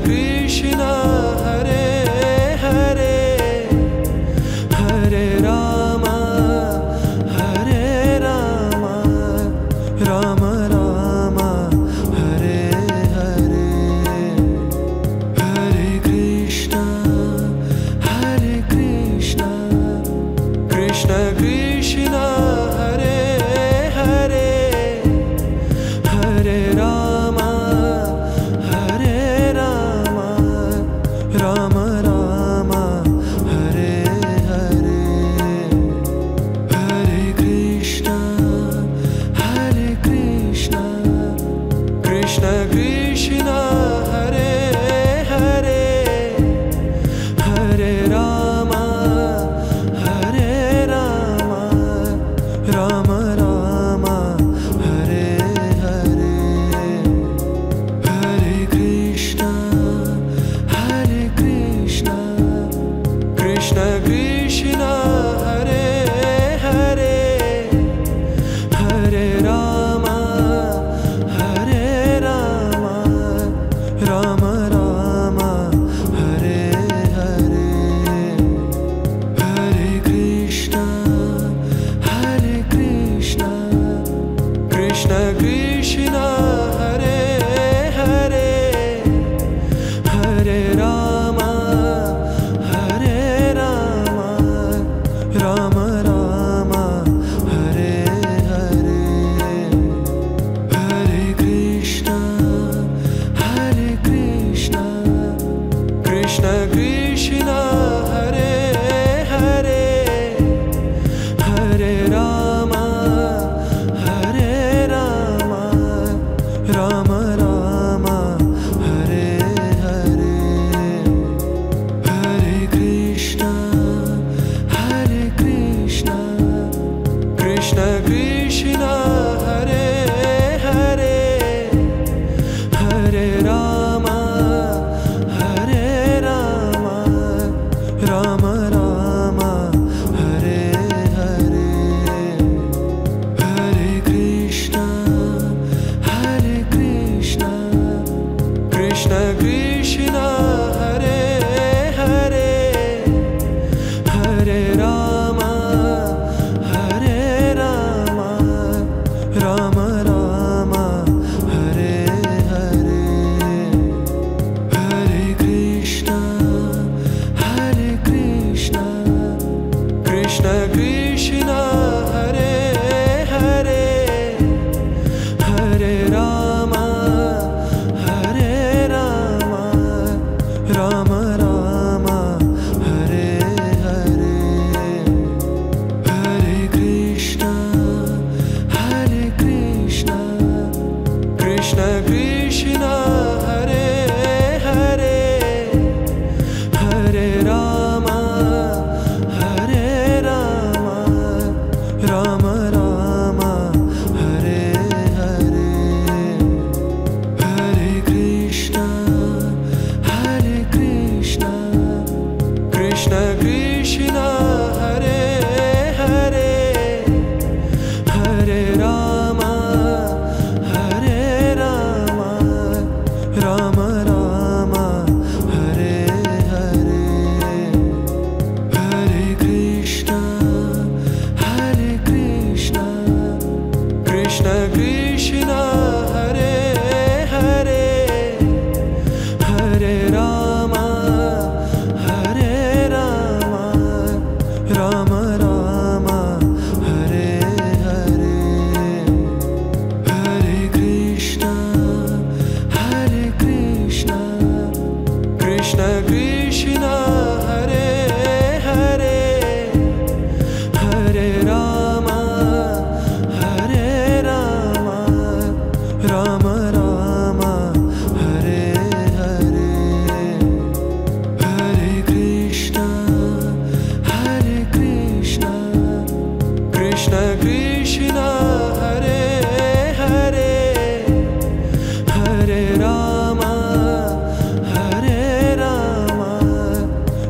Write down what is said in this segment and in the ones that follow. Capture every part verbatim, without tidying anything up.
Krishna Hare Hare Hare Ram Hare Ram Ram Ram Hare Hare Hare Krishna Hare Krishna Krishna Krishna Hare Hare Hare Ram Hare Ram Ram Ram Hare Hare Hare Krishna Hare Krishna Krishna Krishna Hare Hare Hare Ram Hare Ram Ram Ram Hare Hare Hare Krishna Hare Krishna Krishna Krishna Hare Hare Hare Ram Hare Ram Ram Ram Hare Hare Hare Krishna Hare Krishna Krishna Krishna Hare Hare Hare Ram Hare Ram Ram Ram Hare Hare Hare Krishna Hare Krishna Krishna Krishna Hare Hare Hare Ram Hare Ram Ram Ram Hare Hare Hare Krishna Hare Krishna Krishna Krishna Hare Hare Hare Ram Hare Ram Ram Ram Hare Hare Hare Krishna Hare Krishna Krishna Krishna Hare Hare Hare Ram Hare Ram Ram Ram Hare Hare Hare Krishna Hare Krishna Krishna Krishna Hare Hare Hare Ram Hare Ram Ram Ram Hare Hare Hare Krishna Hare Krishna Krishna Krishna Hare Hare Hare Ram Hare Ram Ram Ram Hare Hare Hare Krishna Hare Krishna Krishna Krishna Hare Hare Hare Ram Hare Ram Ram Ram Hare Hare Hare Krishna Hare Krishna Krishna Krishna Hare Hare Hare Ram Hare Ram Ram Ram Hare Hare Hare Krishna Hare Krishna Krishna Krishna Hare Hare Hare Ram Hare Ram Ram Ram Hare Hare Hare Krishna Hare Krishna Krishna Krishna Hare Hare Hare Ram Hare Ram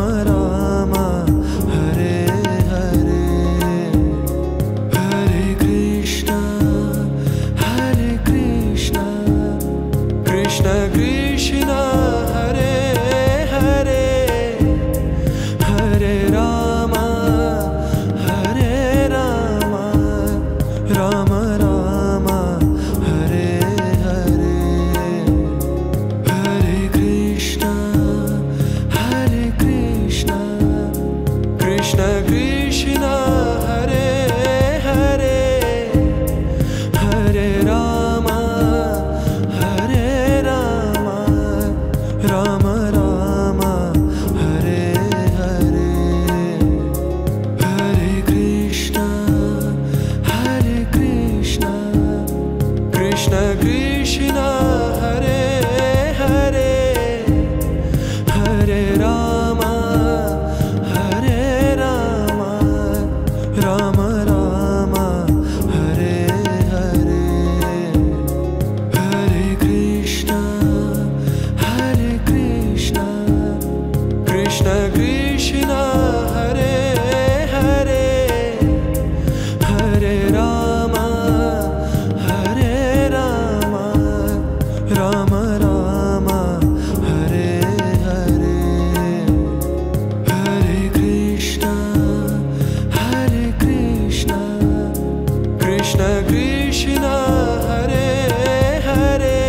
Rama Hare Hare Hare Krishna Hare Krishna Krishna Krishna Hare Hare Hare Rama Hare Rama Rama Rama Hare Hare Hare Krishna Hare Krishna Krishna Krishna Hare Hare Hare Rama Hare Rama Rama Rama Hare Hare Hare Krishna Hare Krishna Krishna Krishna Hare Hare Hare Rama Hare Rama Rama Rama Hare Hare Hare Krishna Hare Krishna Krishna Krishna Hare Hare Hare Rama Hare Rama Rama Rama Hare Hare Hare Krishna Hare Krishna Krishna Krishna Hare Hare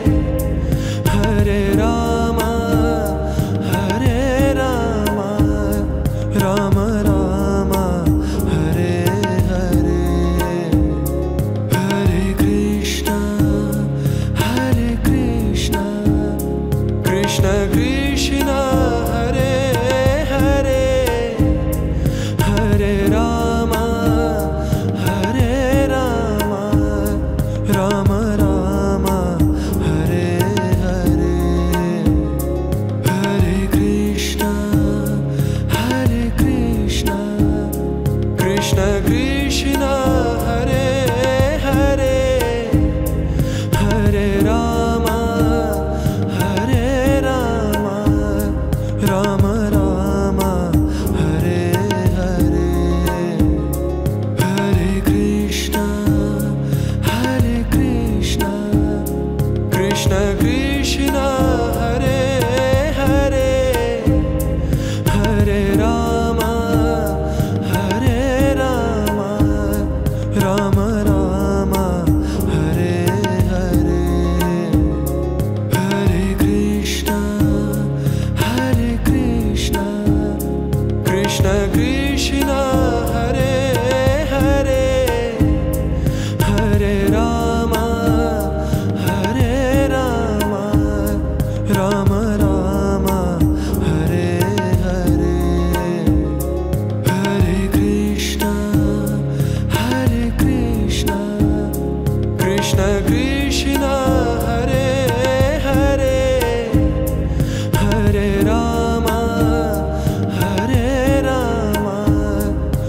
Hare Rama Hare Rama Rama Rama Hare Hare Hare Krishna Hare Krishna Krishna Krishna Hare Hare Hare Rama Hare Rama Rama Rama Hare Hare Hare Krishna Hare Krishna Krishna Krishna Hare Hare Hare Rama Hare Rama Rama Rama Hare Hare Hare Krishna Hare Krishna Krishna Krishna Hare Hare Hare Rama Hare Rama Rama Rama Hare Hare Hare Krishna Hare Krishna Krishna Krishna Hare Hare Hare Rama Hare Rama Rama Rama Hare Hare Hare Krishna Hare Krishna Krishna Krishna Hare Hare Hare Rama Hare Rama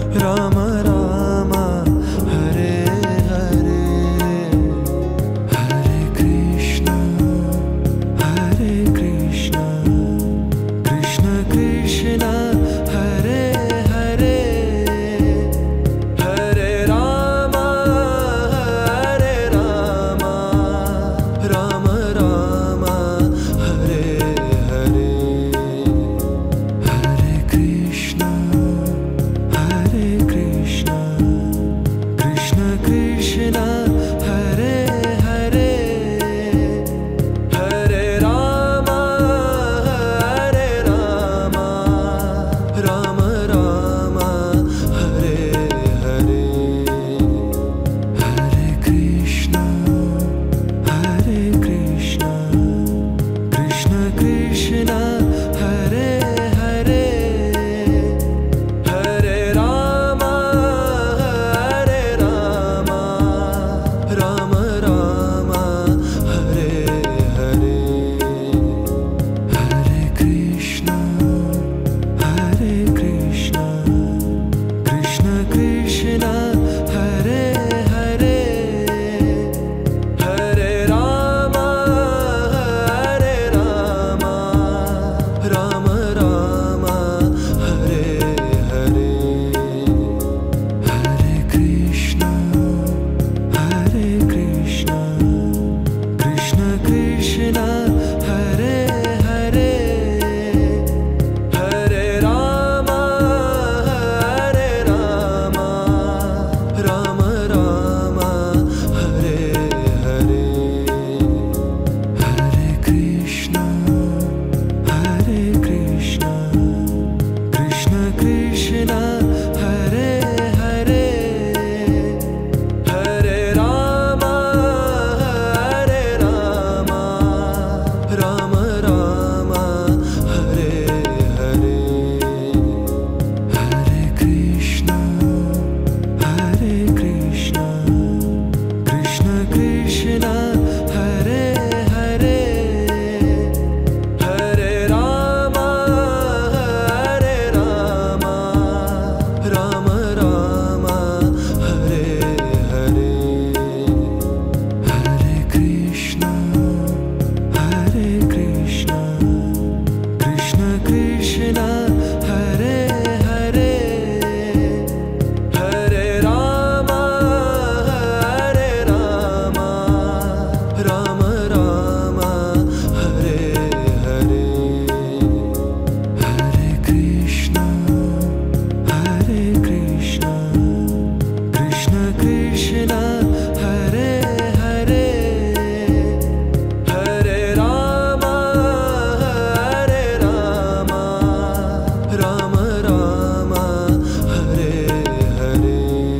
Ram Ram Hare Hare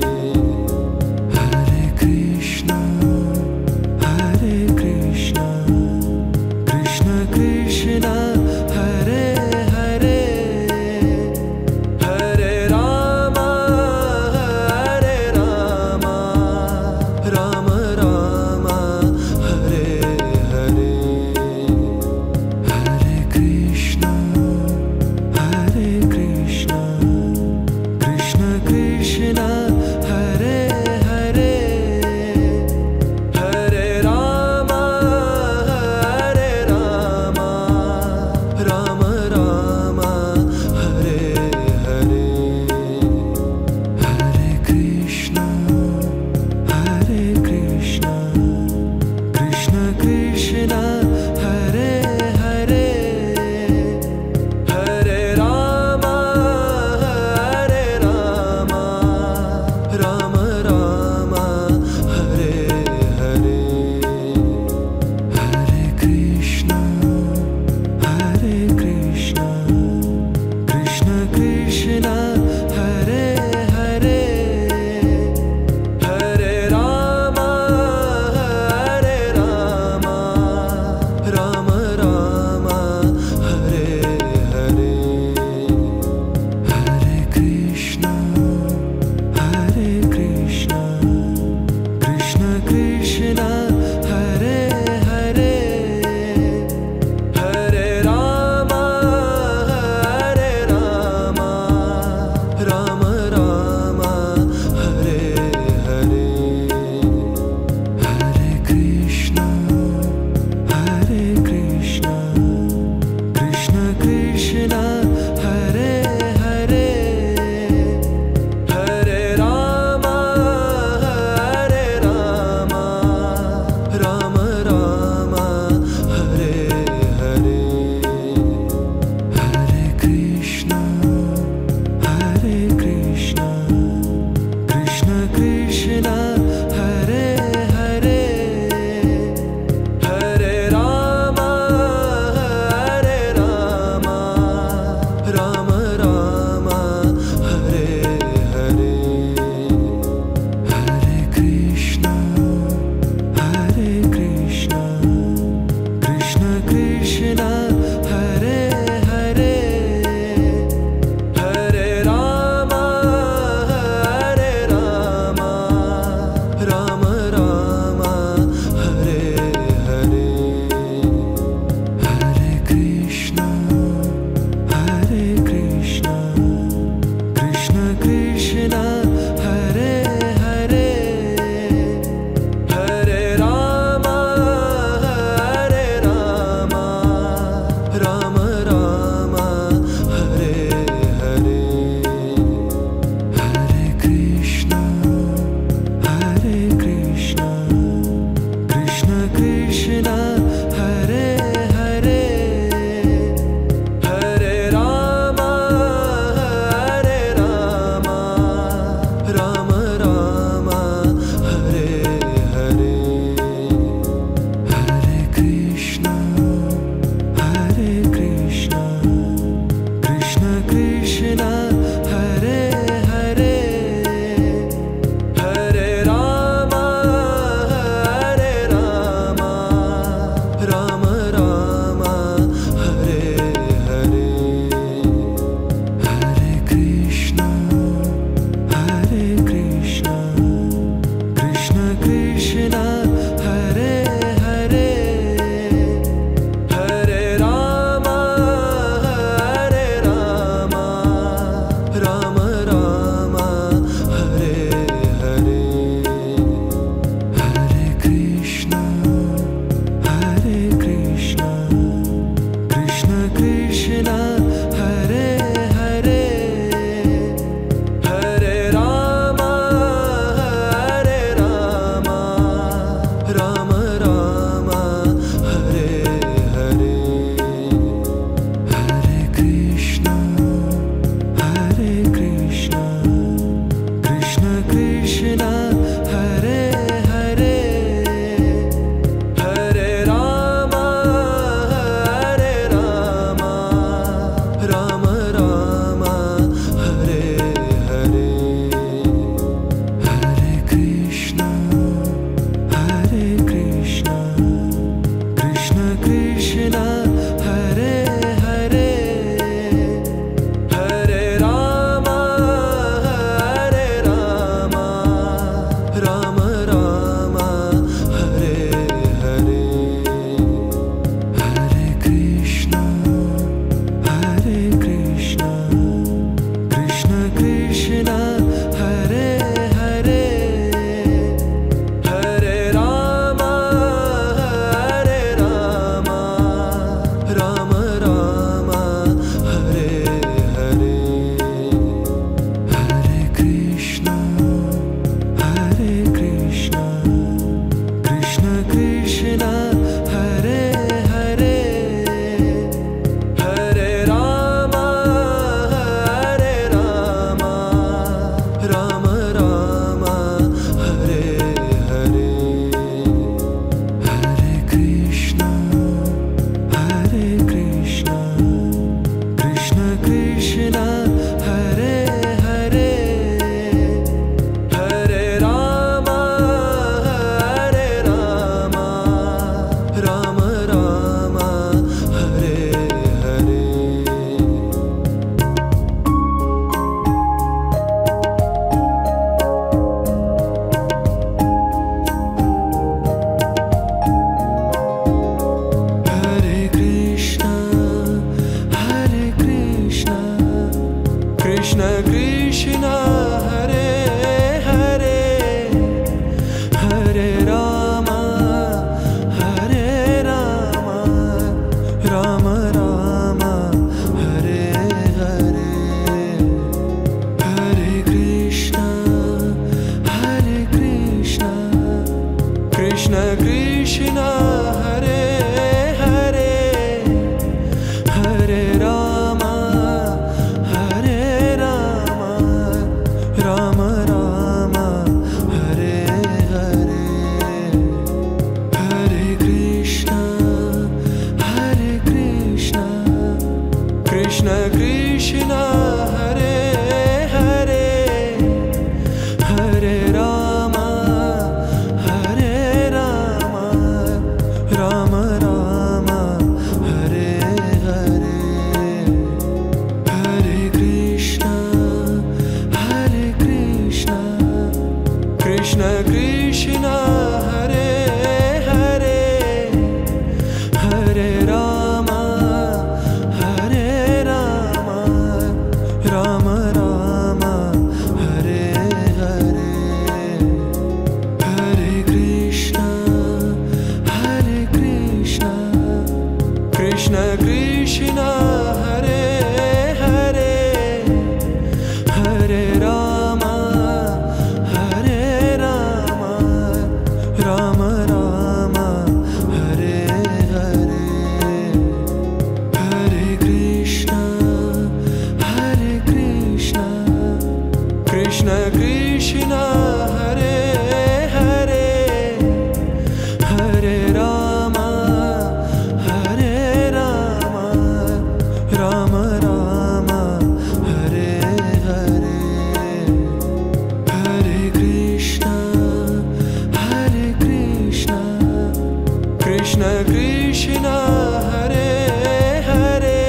Hare Krishna Hare Krishna Krishna Krishna Hare Hare Hare Ram Hare Ram Ram Ram Hare Hare Hare Krishna Hare Krishna Krishna Hare Hare Hare Rama Hare Rama Rama Rama Hare Hare Hare Krishna Hare Krishna Krishna Krishna Hare Hare Hare Rama Hare Rama Rama Rama Hare Hare Hare Krishna Hare Krishna Krishna Krishna Hare Hare Hare Rama Hare Rama Rama Rama Hare Hare Hare Krishna Hare Krishna Krishna Krishna Hare Hare Hare Rama Hare Rama Rama Rama Hare Hare Hare Krishna Hare Krishna Krishna Krishna Hare Hare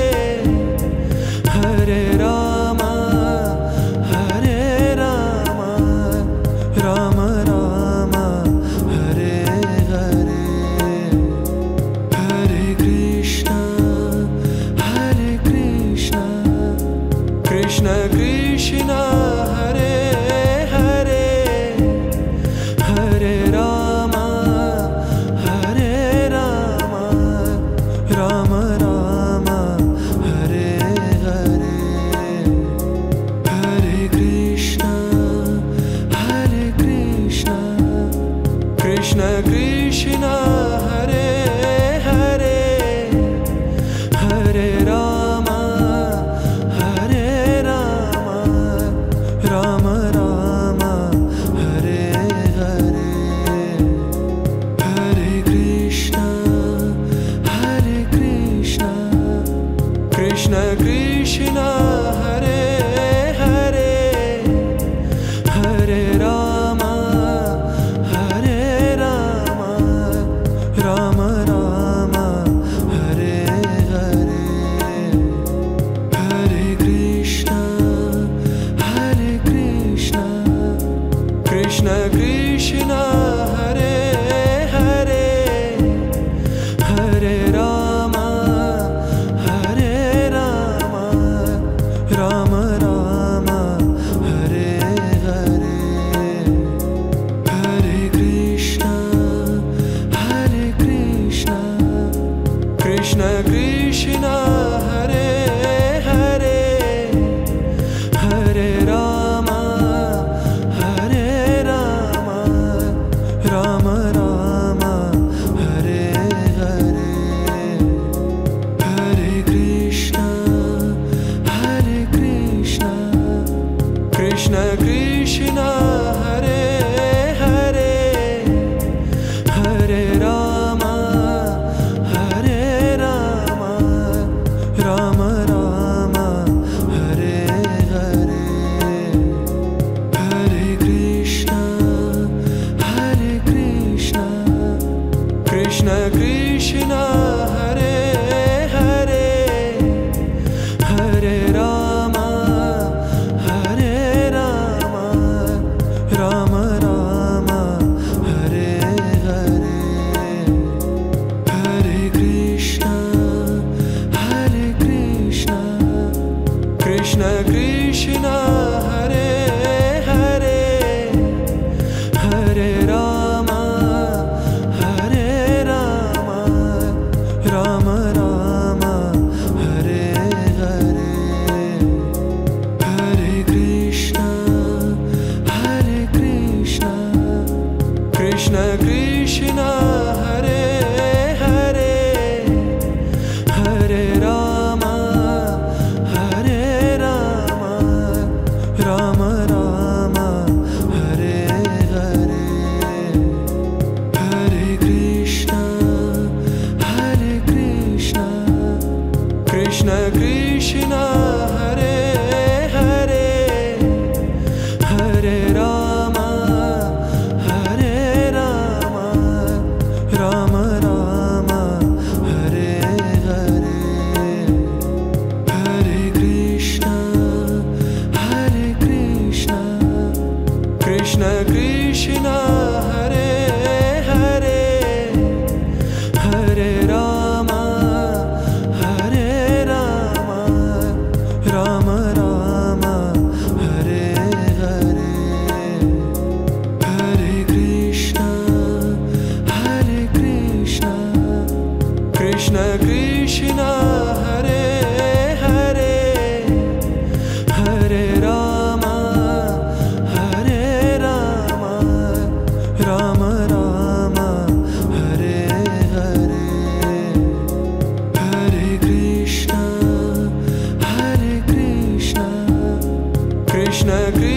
Hare Rama Hare Rama Rama Rama Hare Hare Hare Krishna Hare Krishna Krishna Krishna Hare Hare Hare Rama Hare Rama Rama Rama Hare Hare Hare Krishna Hare Krishna Krishna Krishna Hare Hare Hare Rama Hare Rama Rama Rama Hare Hare Hare Krishna Hare Krishna Krishna Krishna Hare Hare Hare Rama Hare Rama Rama Rama Hare Hare Hare Krishna Hare Krishna Krishna Krishna Hare Hare Hare Rama Hare Rama Rama Rama Hare Hare Hare Krishna Hare Krishna Krishna Krishna Hare Hare Hare Rama Hare Rama Rama Rama Hare Hare Hare Krishna Hare Krishna Krishna Krishna Hare Hare Hare Rama Hare Rama Rama Rama Hare Hare Hare Krishna Hare Krishna Krishna Krishna Hare Hare Hare Rama Hare Rama Rama Rama Hare Hare Hare Krishna Hare Krishna Krishna Krishna Hare Hare Hare Rama Hare Rama Rama Rama Hare Hare Hare Krishna Hare Krishna Krishna Krishna Hare Hare Hare Rama Hare Rama Rama Hare Rama, Hare Rama, Rama Rama, Hare Hare. Hare Krishna, Hare Krishna, Krishna Krishna